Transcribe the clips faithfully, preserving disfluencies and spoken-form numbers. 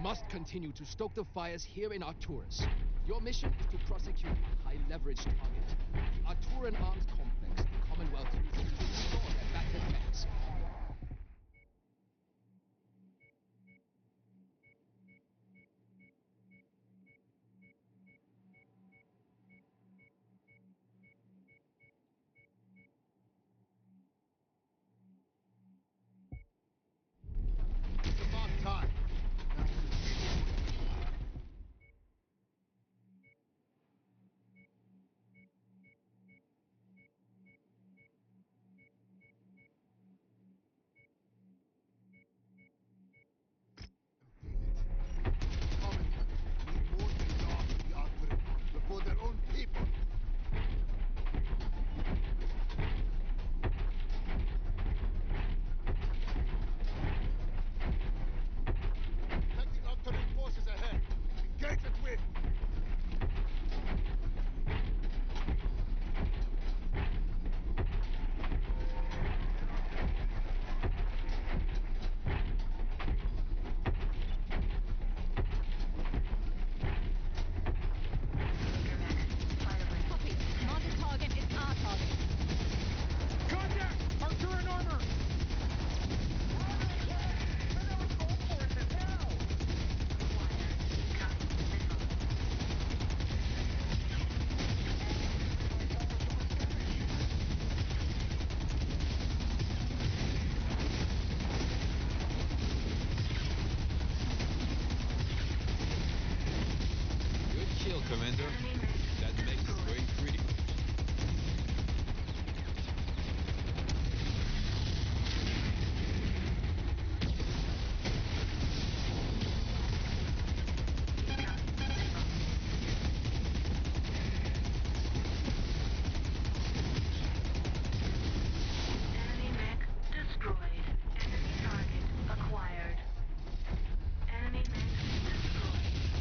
must continue to stoke the fires here in Arcturus. Your mission is to prosecute a high-leverage target, the Arcturan Arms Complex the Commonwealth uses to restore their back defense. Commander, that makes it very pretty. Enemy mech destroyed. Enemy target acquired. Enemy mech destroyed.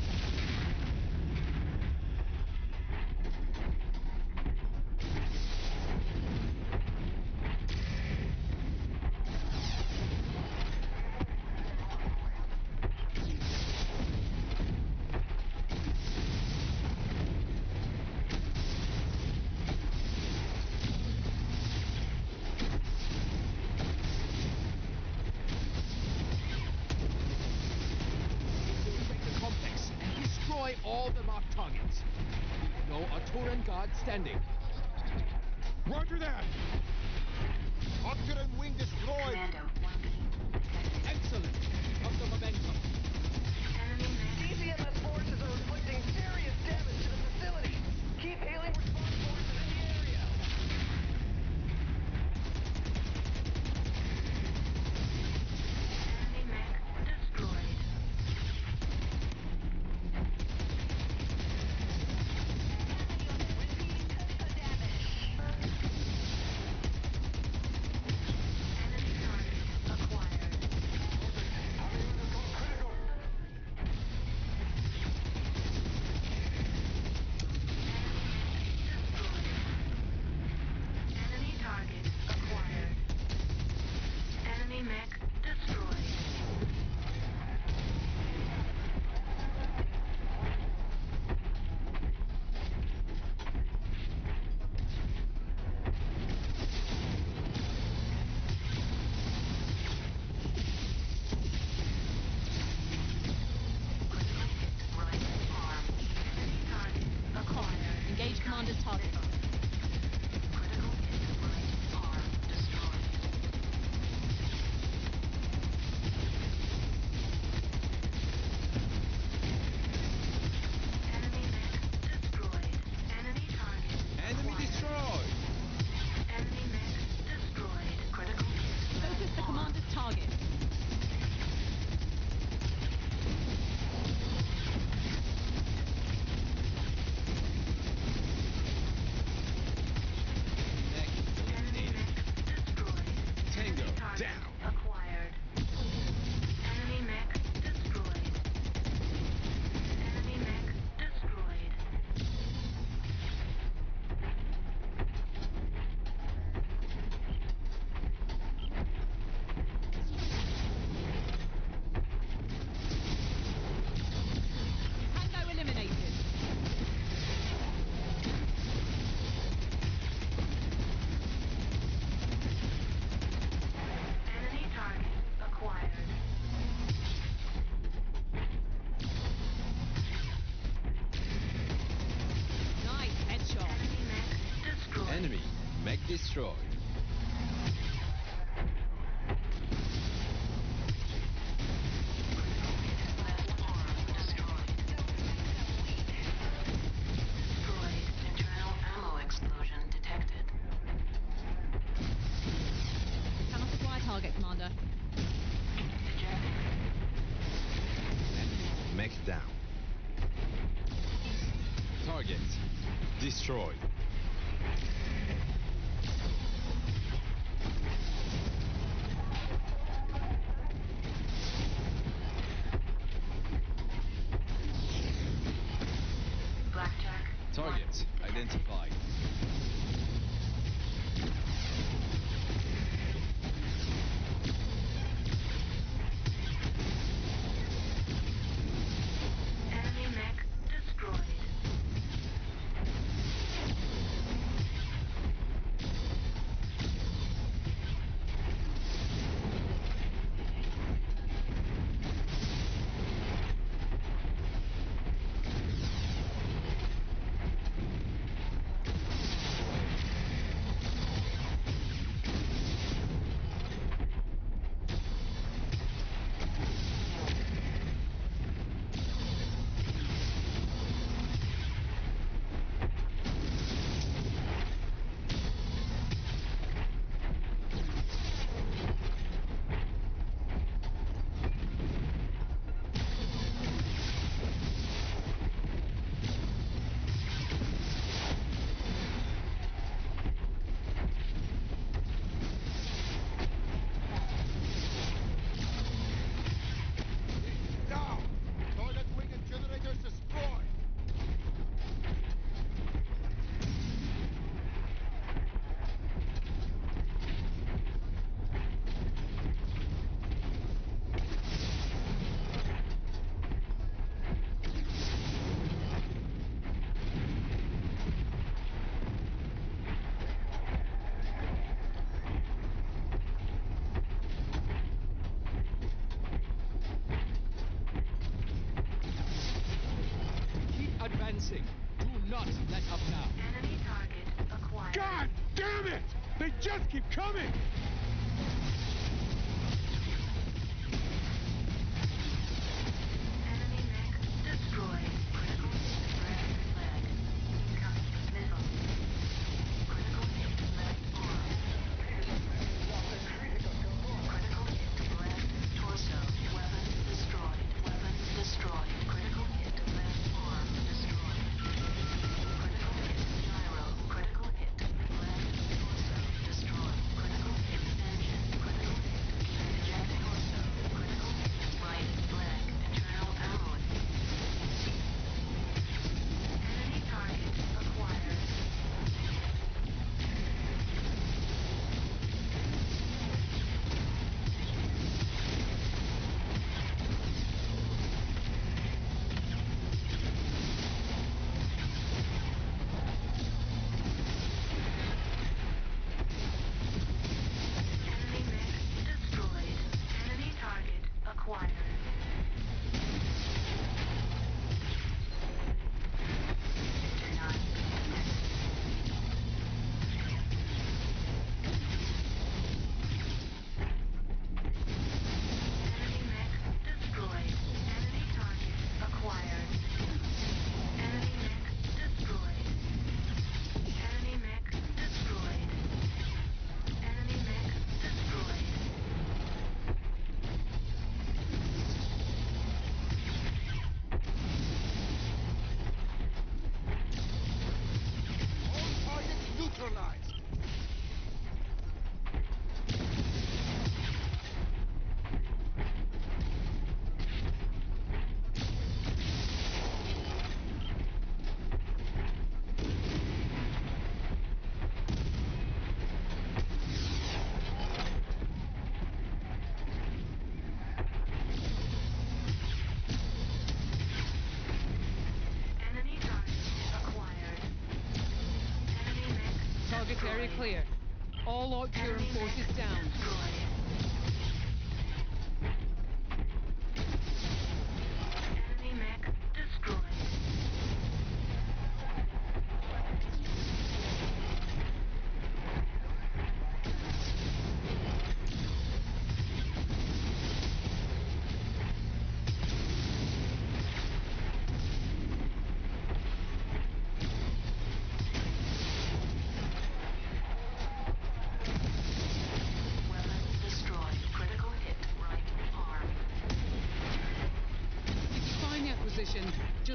All the marked targets. No Arcturan guard standing. Roger that! Arcturan wing destroyed! Commando one B detected. Excellent. Up the momentum. Enemy mech. D C M S forces are inflicting serious damage to the facility. Keep hailing response forces in the area. Enemy mech destroyed. Enemy target destroyed. Left arm destroyed. Destroyed. Internal ammo explosion detected. Cannot supply target, Commander. Ejecting. Enemy mech down. Target destroyed. Blackjack. Target identified. Enemy mech destroyed. Down! Toilet wing and generators destroyed! Keep advancing. Do not let up now. Enemy target acquired. God damn it! They just keep coming! Enemy mech destroyed. Critical hit red flag. Incoming missile. Critical hit left arm. Critical hit left torso. Weapon destroyed. Weapon destroyed. Critical hit left arm destroyed. Critical hit gyro. Critical hit left torso destroyed. Critical hit engine. Critical hit eject torso. Critical hit right leg. Internal ammo. Enemy target acquired. Enemy mech destroyed. Enemy target acquired. Denied. Enemy mech destroyed. Enemy target acquired. Enemy mech destroyed. Enemy mech destroyed. Enemy mech destroyed. All targets neutralized! Enemy target acquired. Enemy mech Target area destroyed. clear. All Arcturan Enemy forces mech down. destroyed. Enemy mech destroyed.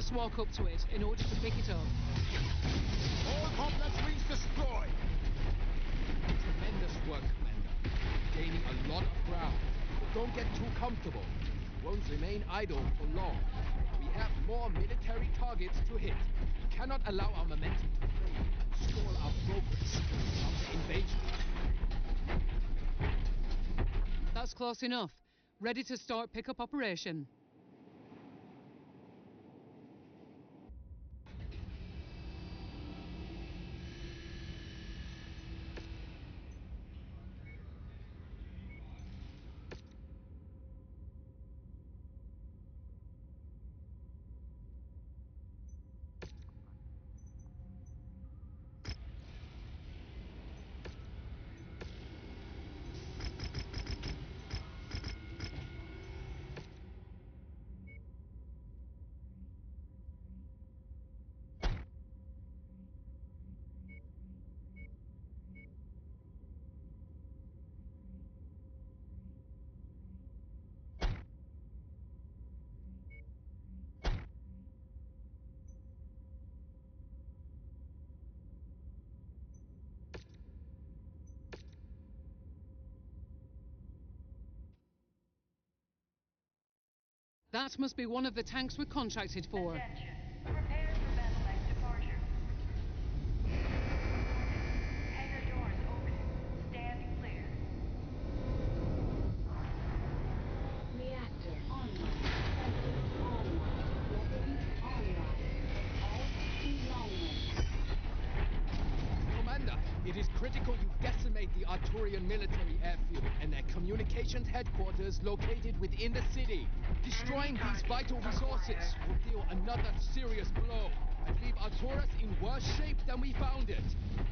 just walk up to it in order to pick it up. All complex wings destroyed. Tremendous work, Commander. Gaining a lot of ground. But don't get too comfortable. We won't remain idle for long. We have more military targets to hit. We cannot allow our momentum to fade and stall our progress. Counter invasion. That's close enough. Ready to start pickup operation. That must be one of the tanks we're contracted for. Attention. Prepare for Bethlehem departure. Hangar doors open. Stand clear. Reactor online. Sensors online. Weapons online. All systems nominal. Commander, it is critical you decimate the Arturian military airfield and their communications headquarters located within the city. Destroying these vital resources will deal another serious blow and leave Arturus in worse shape than we found it.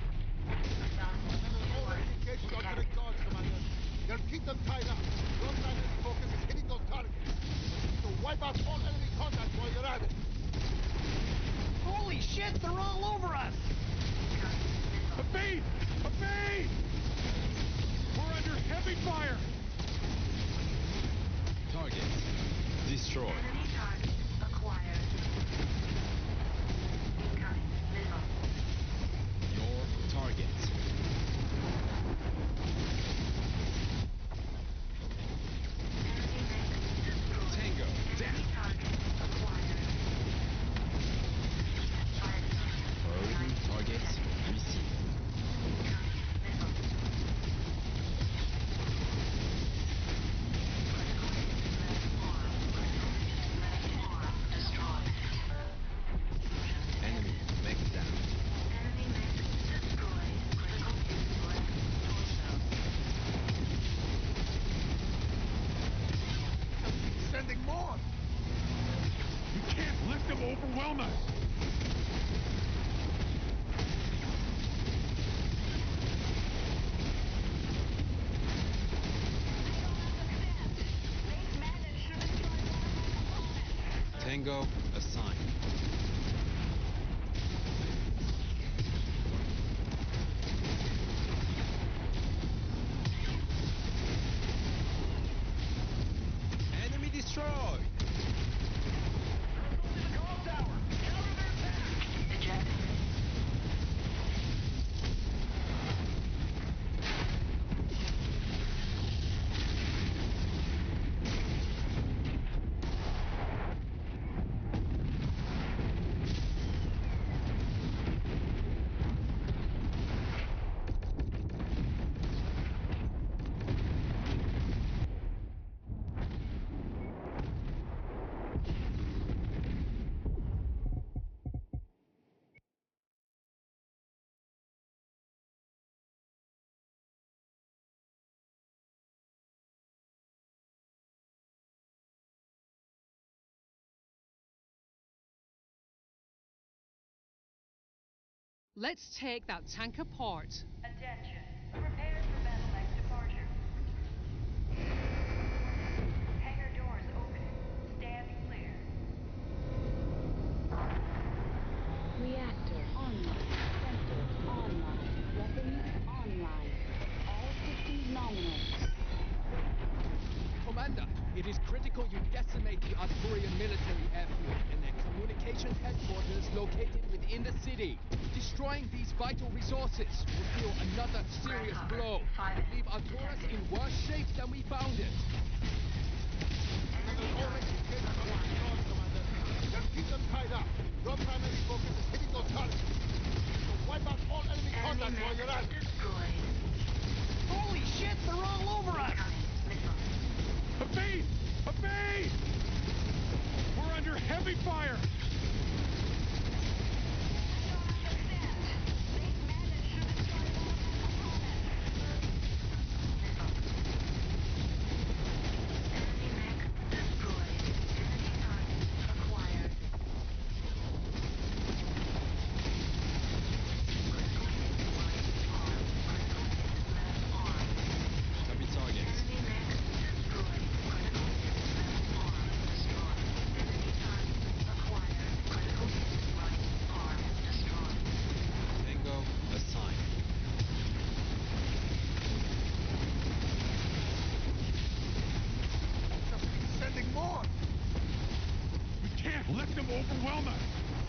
All the indications are to the guards, Commander. They'll keep them tied up. Your primary focus is hitting those targets. So wipe out all enemy contacts while you're at it. Holy shit, they're all over us! Abate! Abate! We're under heavy fire! Target destroyed. Enemy target acquired. Incoming missile. Your target. Enemy mix destroyed. Tango Enemy down. target acquired. Fire target. Priority target received. Incoming missile. Critical hit left arm. Critical hit left arm destroyed. Enemy mech down. Enemy mix destroyed. Critical hit left torso. Sending more! You can't let them overwhelm us! Tango assigned. Enemy destroyed. Eject. Let's take that tank apart. Attention. Prepare for Bethlehem departure. Hangar doors opening. Stand clear. Reactor online. Sensors online. Weapons online. All systems nominal. Commander, It is critical you decimate the Arturian military airfield and their communications headquarters located within the city. Destroying these vital resources will deal another serious blow. Leave Arturus in worse shape than we found it. There's already kids on the front, Commander. Just keep them tied up. Your primary focus is hitting those targets. So wipe out all enemy contacts while you're at it. Destroyed. Holy shit, they're all over us! Evade! Evade! We're under heavy fire! Copy targets. Tango assigned. Just keep sending more. We can't let them overwhelm us!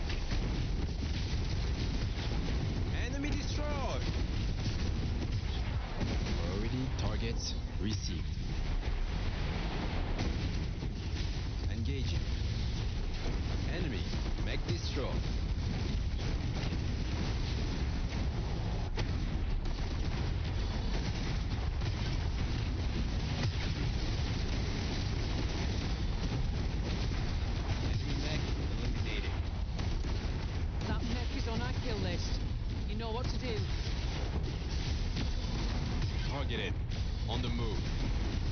Enemy destroyed! Priority targets received. Engaging. Enemy mech destroyed. Enemy mech eliminated. That mech is on our kill list. You know what to do. Targeted. On the move.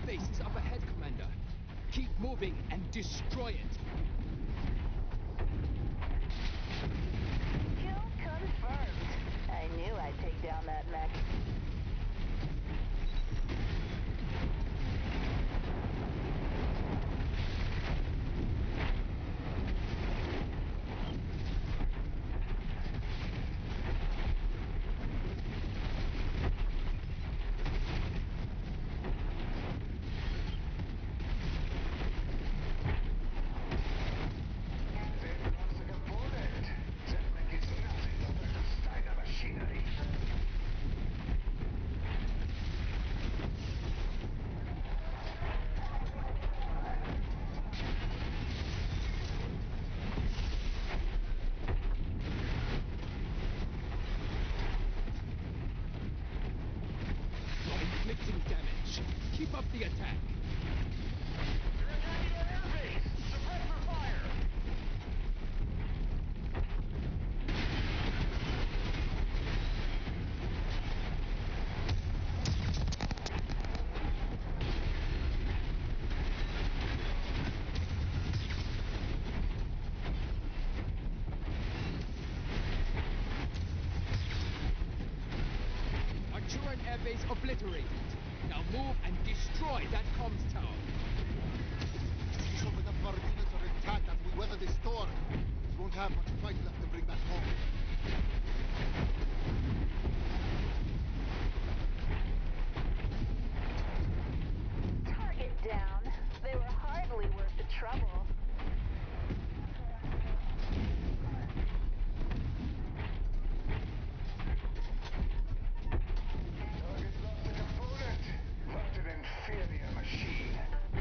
airbase is up ahead, Commander. Keep moving and destroy it. Kill confirmed. I knew I'd take down that mech. Keep up the attack. You're attacking our airbase! Suppressor fire! Arturian airbase obliterated. Now move and destroy that comms tower. Let's hope enough of our units are intact as we weather this storm. We won't have much fight left to bring back home. Target down. They were hardly worth the trouble. Target lost a component. What an inferior machine.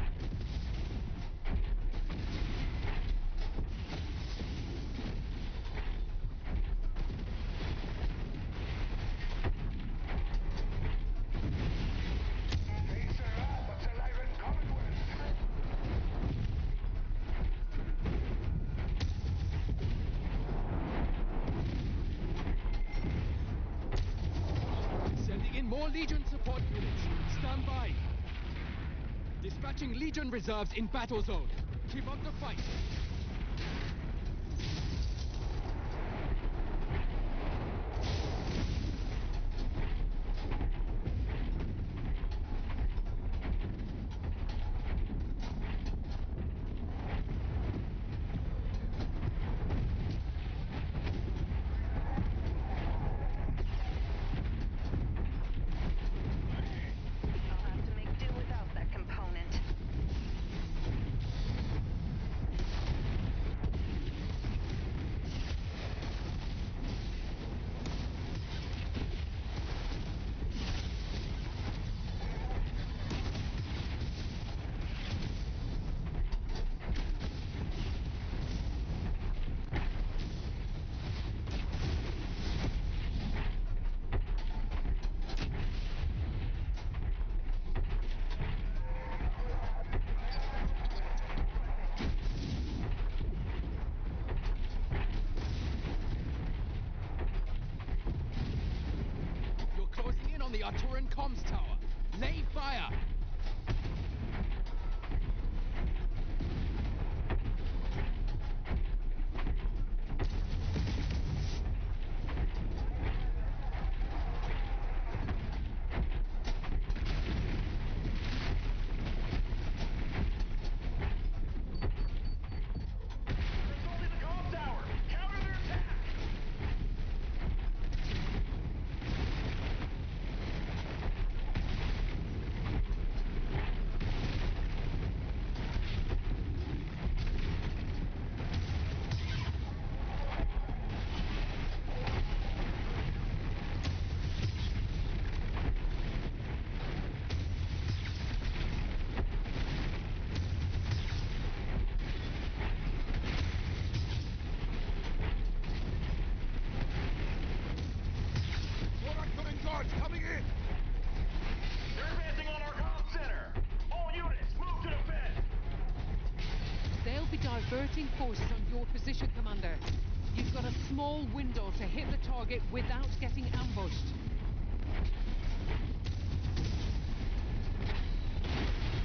Facer up, it's an Iron Commonwealth. Sending in more Legion support units. Stand by. Dispatching Legion reserves in battle zone. Keep up the fight. I'll have to make do without that component. You're closing in on the Arturian comms tower. Lay fire. That's only the comm tower! Counter their attack! More Arturian guards coming in! They're advancing on our comm center! All units, move to defend! They'll be diverting forces on your position, Commander. You've got a small window to hit the target without getting ambushed.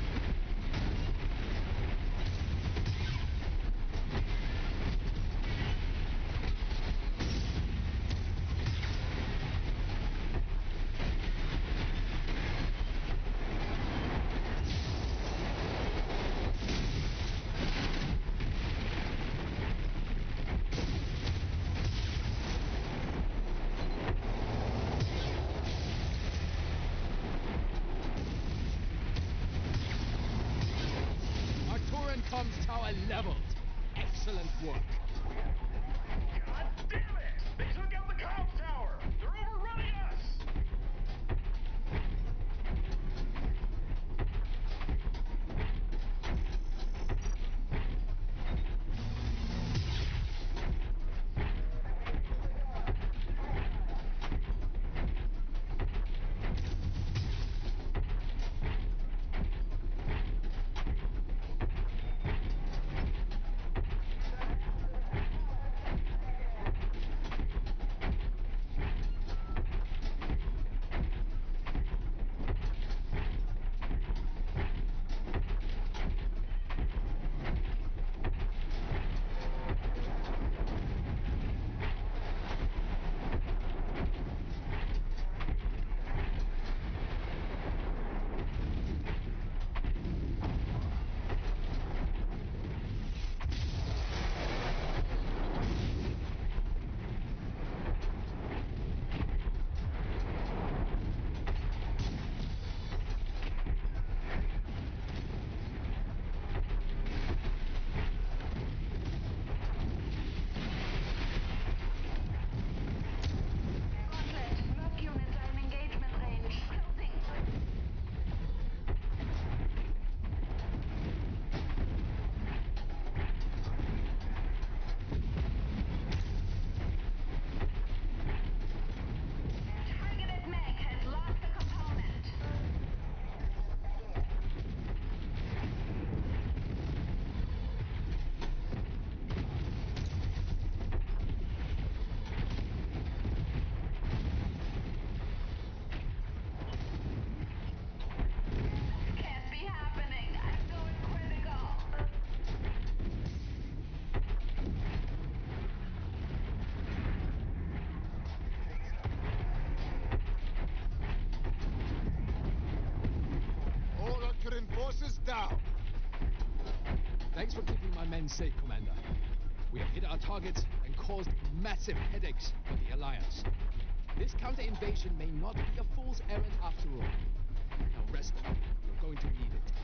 tower leveled. Excellent work. God damn it! They took out the comms tower! They're overrunning us! Forces down. Thanks for keeping my men safe, Commander. We have hit our targets and caused massive headaches for the Alliance. This counter-invasion may not be a fool's errand after all. Now rest up. You're going to need it.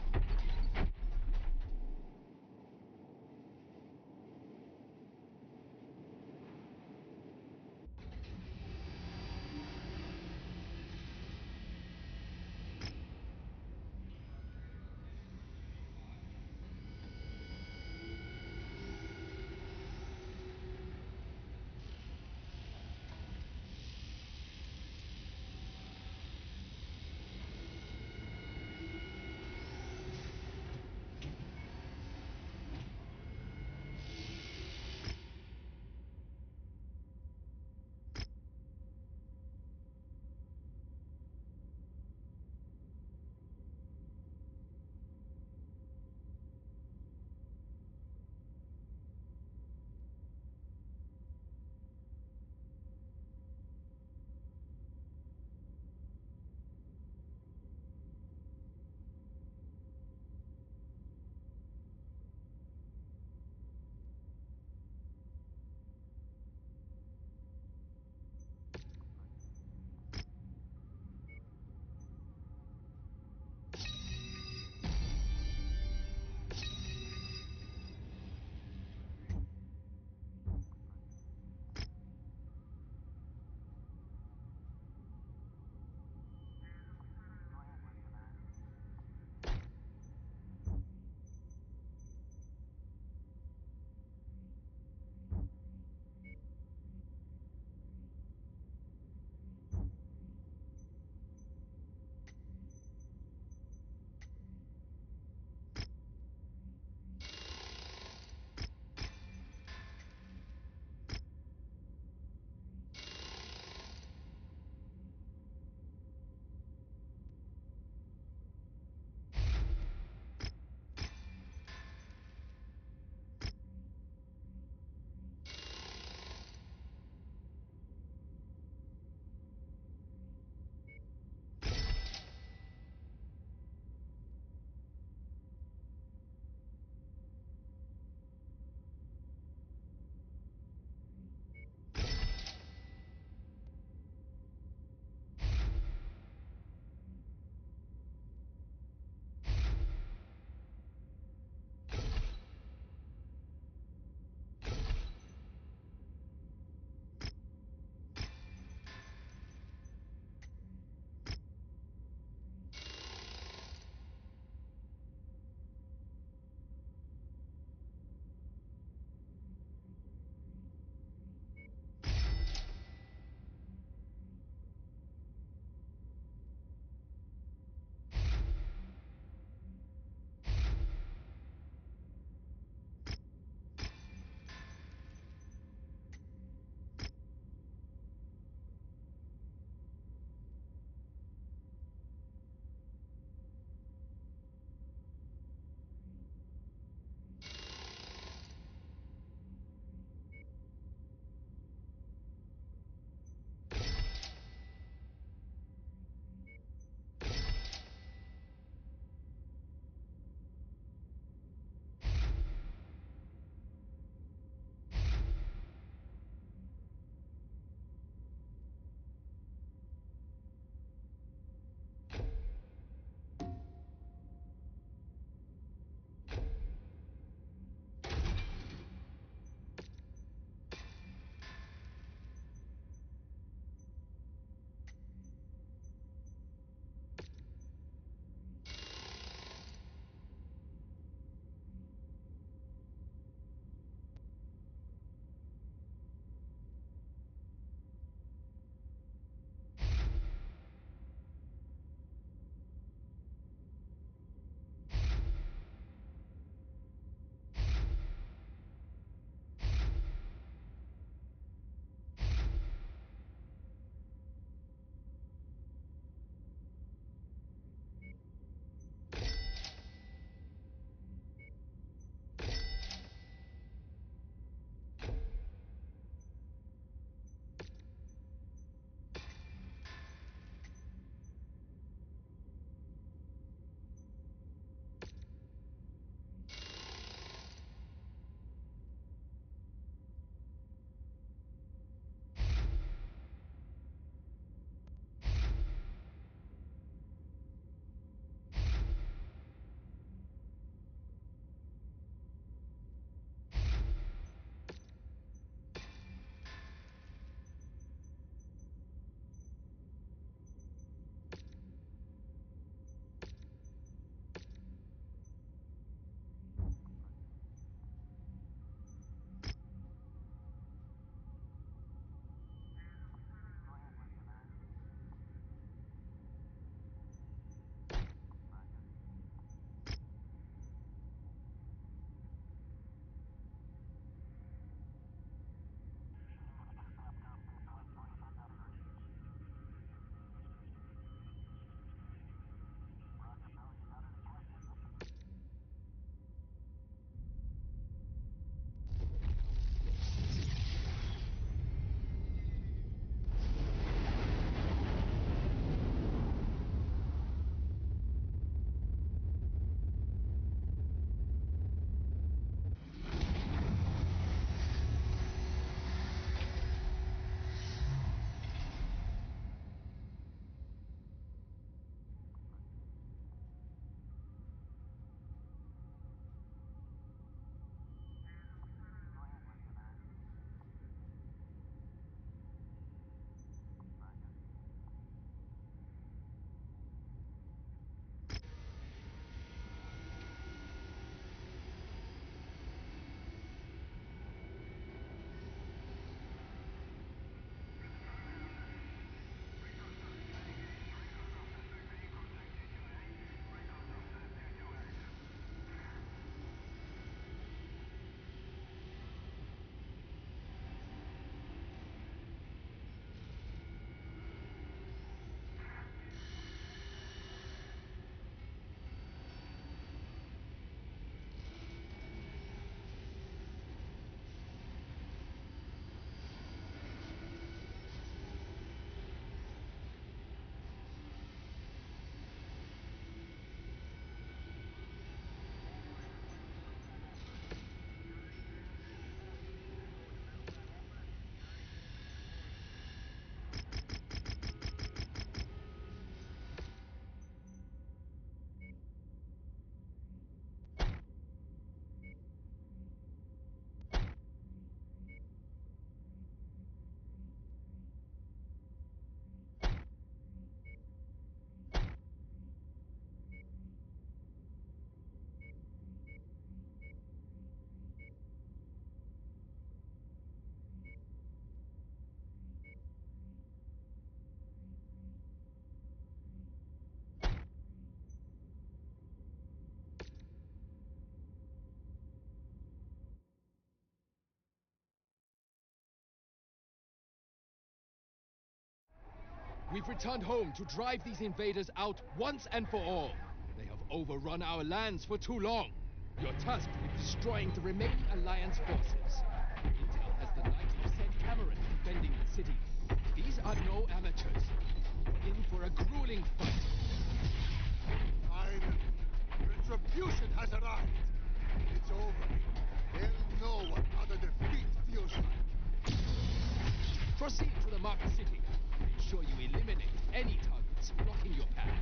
We've returned home to drive these invaders out once and for all. They have overrun our lands for too long. You're tasked with destroying the remaining Alliance forces. Intel has the night of sent cameras defending the city. These are no amateurs. We're in for a grueling fight. Finally, retribution has arrived. It's over. They'll know what utter defeat feels like. Proceed to the marked city. Ensure you eliminate any targets blocking your path.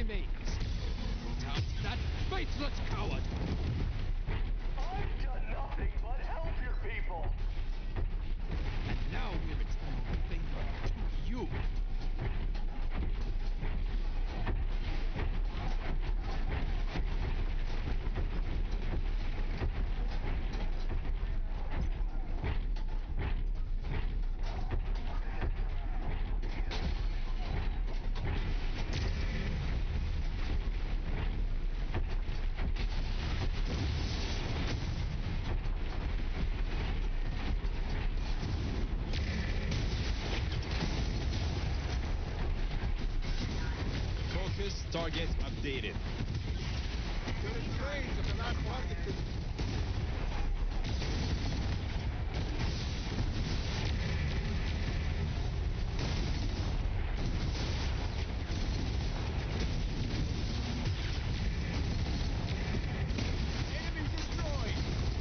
remains. Put out that faithless coward! I've done nothing but help your people. And now we're returning the favor to you. Focus target updated. You're in range of the last target. Enemy destroyed!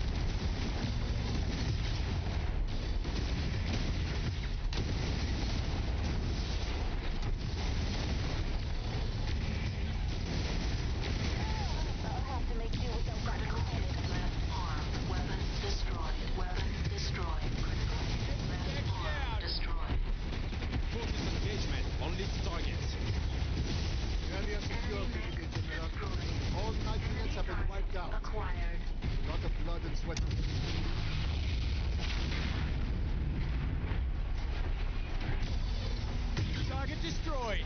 I'll have to make do without critical hit. Left arm. Weapon destroyed. Weapon destroyed. Critical hit. Left arm destroyed. Focus engagement on lead target. Area secure, Brigadier General. All night units have been wiped out. Acquired. A lot of blood and sweat. Target destroyed!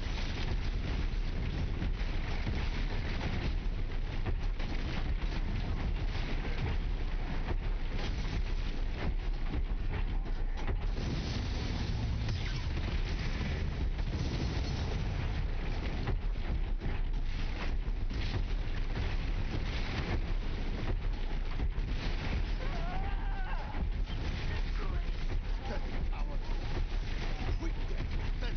Coward. Quick, then.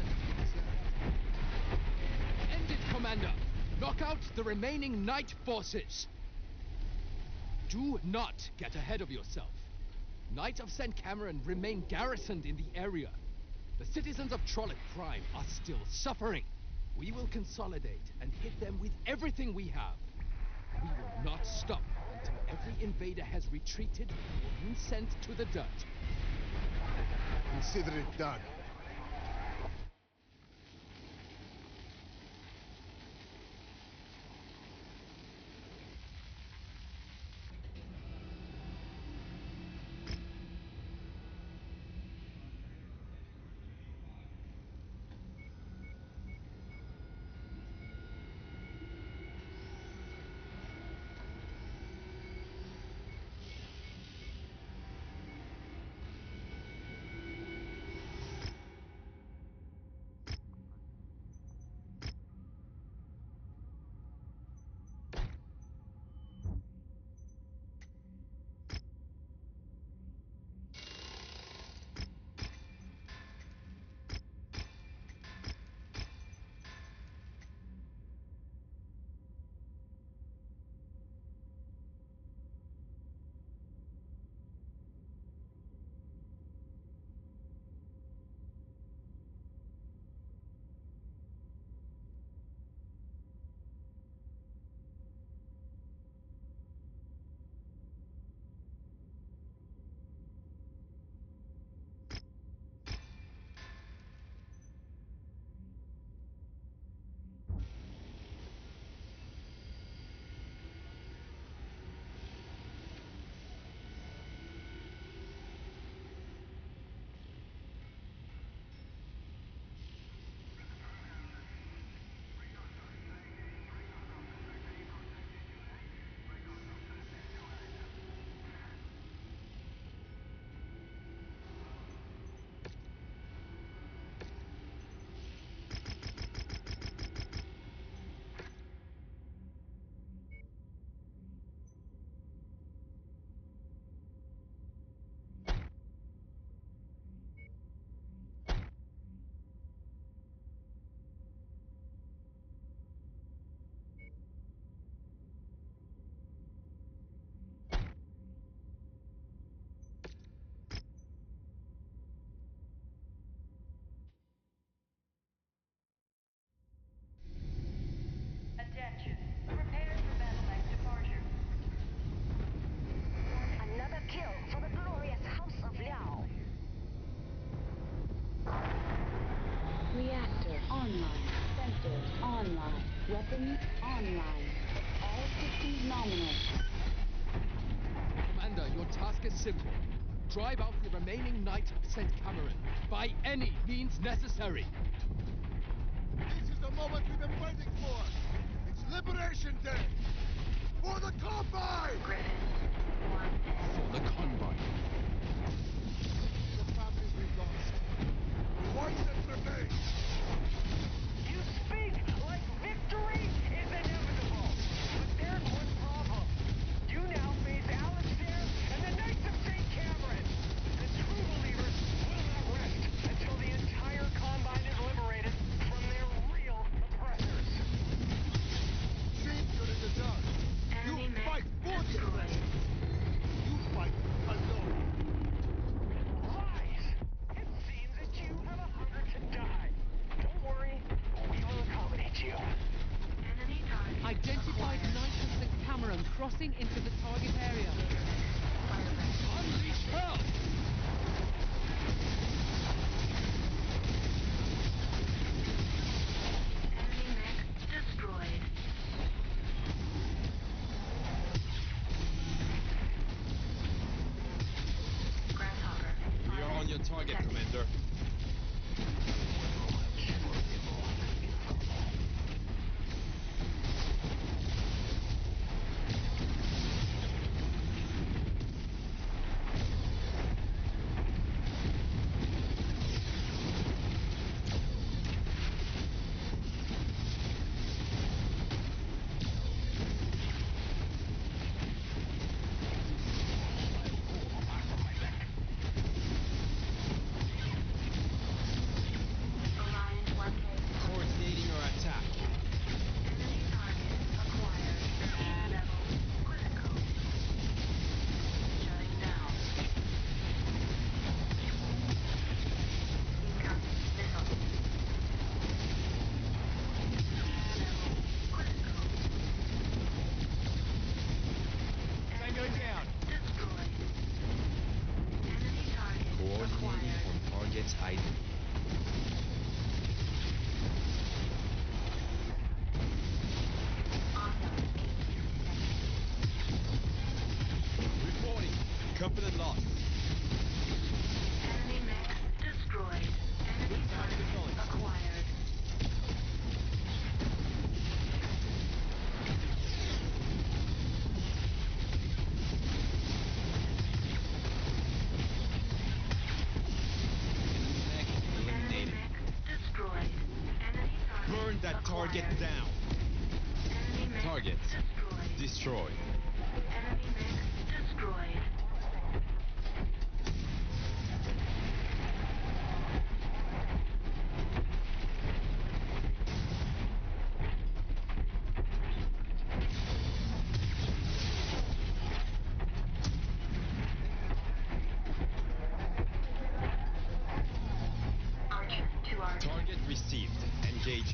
End it, Commander! Knock out the remaining Knight forces! Do not get ahead of yourself. Knights of Saint Cameron remain garrisoned in the area. The citizens of Trolloc Prime are still suffering. We will consolidate and hit them with everything we have. We will not stop until every invader has retreated or been sent to the dirt. Consider it done. Weapons online. All systems nominal. Commander, your task is simple. Drive out the remaining Knight of Saint Cameron by any means necessary. This is the moment we've been waiting for. It's Liberation Day. For the Combine! Griffin, one For the Combine. The families we've lost. The ones that remain. You speak like victory is inevitable. But there's one problem. You now face Alistair and the Knights of Saint Cameron. The true believers will not rest until the entire Combine is liberated from their real oppressors. Seems you're in the dark. enemy You mech fight for the destroyed. oppressors. You fight alone. Lies! It seems that you have a hunger to die. Don't worry, we will accommodate you. Enemy target Identified acquired. Knights of Saint Cameron crossing into the target area. Fireball. Unleash hell! Enemy mech destroyed. Grasshopper. We are on your target, detected. Commander. Alliance one Coordinating our attack. enemy target acquired. Level critical. Shutting down. Incoming missile. Level critical. Tango down. Destroyed. Enemy target Coordinating acquired. on target I D. Awesome. Reporting. Component lost. Enemy mech destroyed. Enemy Good time to target deploy. acquired. Mech Enemy eliminated. mech destroyed. Enemy target Burn that target acquired. down. Enemy mech Target destroyed. destroyed. Enemy mech destroyed. Archer to Archer. Target received. Engaging.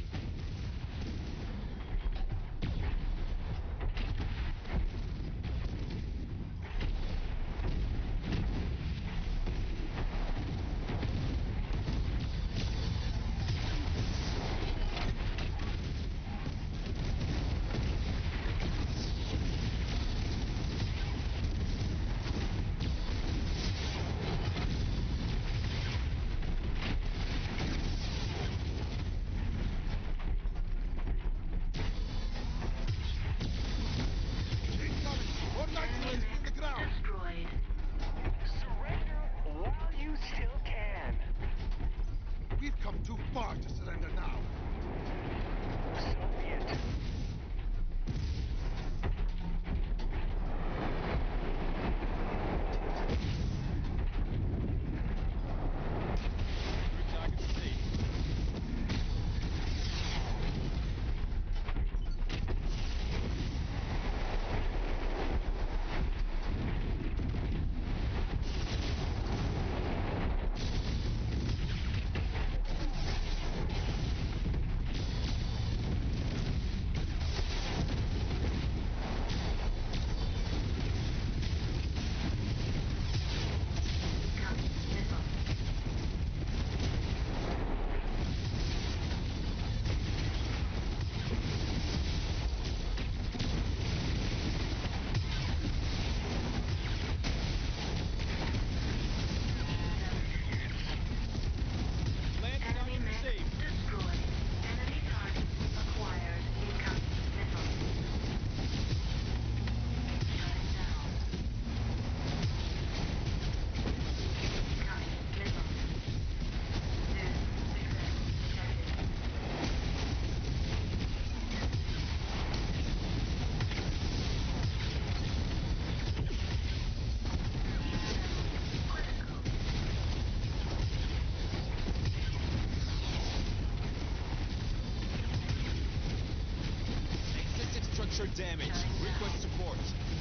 Structure damage. Request support.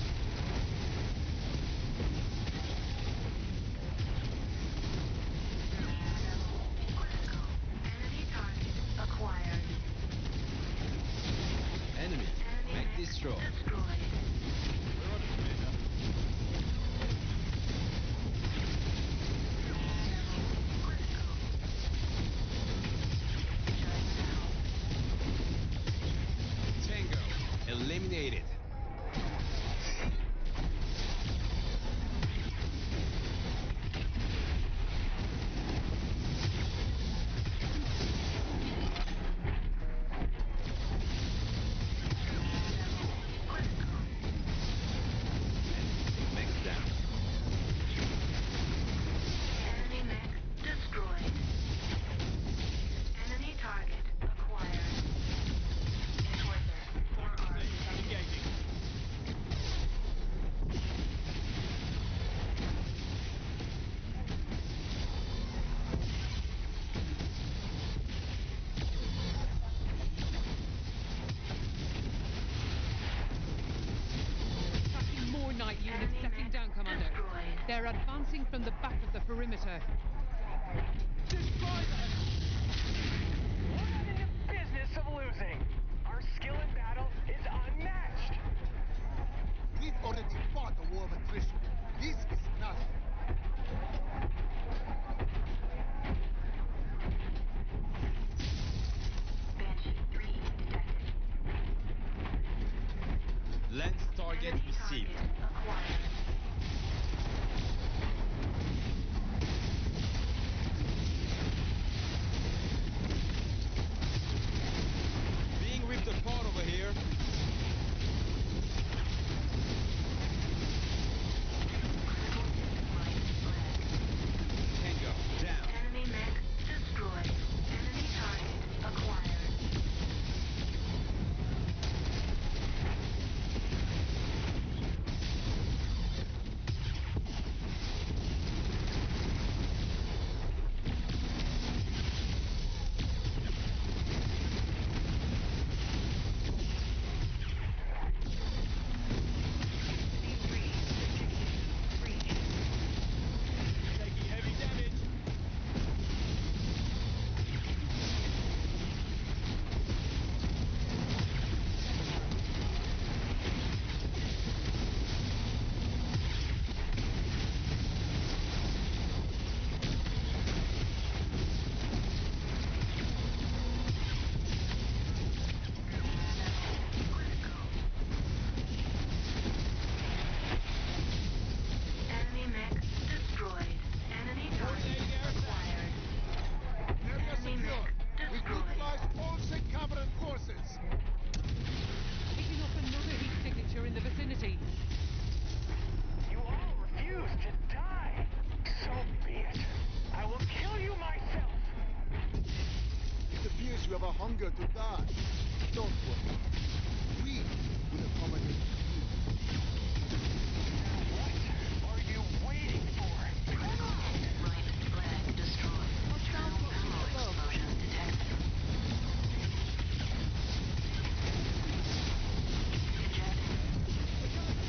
Critical. Enemy target acquired. Enemy. Enemy Mech destroyed. destroyed. We're on it, Commander. Critical. Shut down. Tango. Eliminated. Critical. Mech down. Enemy mech destroyed. Enemy target acquired. Enforcer. Four arms. Engaging. Tracking more night units Enemy setting mech down, Commander. destroyed. They're advancing from the back of the perimeter. We're not in the business of losing. Our skill in battle is unmatched. We've already fought a war of attrition. This is nothing. Banshee three detected. Lens target Enemy received. target acquired. Being ripped apart over here. Critical hit right leg. Tango. Down. Enemy mech destroyed. Enemy target acquired. C three breach. Taking heavy damage. Critical. Enemy mech destroyed. Enemy target acquired. Area Enemy secure. mech We've destroyed. neutralized all Saint Cameron forces. Picking up another heat signature in the vicinity. You all refuse to die. So be it. I will kill you myself. It appears you have a hunger to die. Don't worry. We will accommodate you. What are you waiting for? Critical hit right leg destroyed. Internal ammo explosion detected. Ejecting.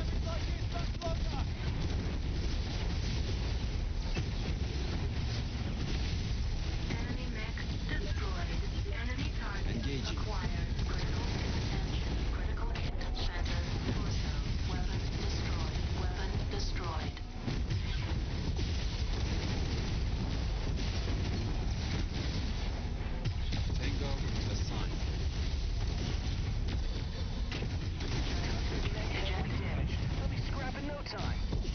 Enemy mech destroyed. Enemy target Engaging. acquired. Critical hit engine. Critical hit center. Torso. Weapon destroyed. Weapon destroyed. Tango assigned. Heavy damage. They'll be scrap in no time.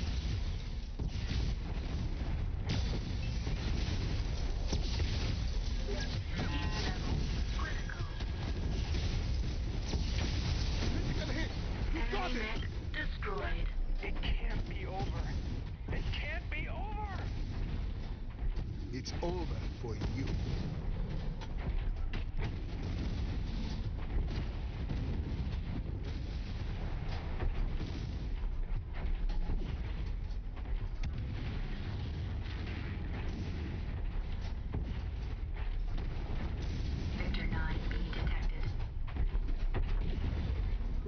Critical. Critical hit. You got Enemy it. mech destroyed. It can't be over. It can't be over. It's over for you. Victor nine being detected.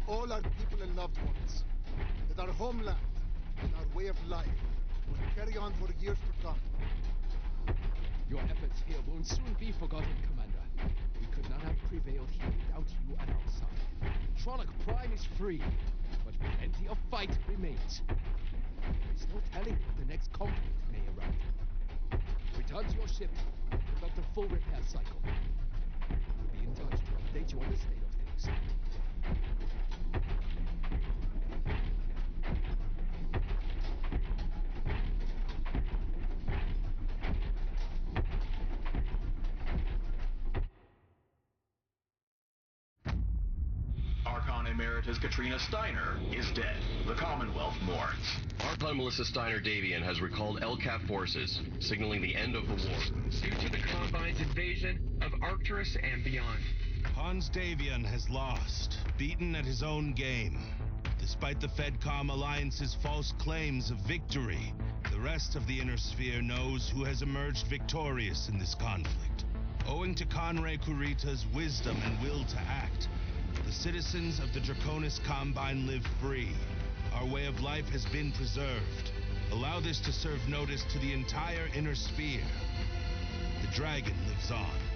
all our people and loved ones, that our homeland and our way of life will carry on for years to come. Your efforts here won't soon be forgotten, Commander. We could not have prevailed here without you at our side. Tronic Prime is free, but plenty of fight remains. There is no telling what the next conflict may erupt. Return to your ship and conduct a full repair cycle. We'll be in touch to update you on the state of things. Archon Emeritus Katrina Steiner is dead. The Commonwealth mourns. Archon Melissa Steiner Davian has recalled L C A P forces, signaling the end of the war. Due to the Combine's invasion of Arcturus and beyond. Hans Davian has lost, beaten at his own game. Despite the FedCom Alliance's false claims of victory, the rest of the Inner Sphere knows who has emerged victorious in this conflict. Owing to Conray Kurita's wisdom and will to act, the citizens of the Draconis Combine live free. Our way of life has been preserved. Allow this to serve notice to the entire Inner Sphere. The dragon lives on.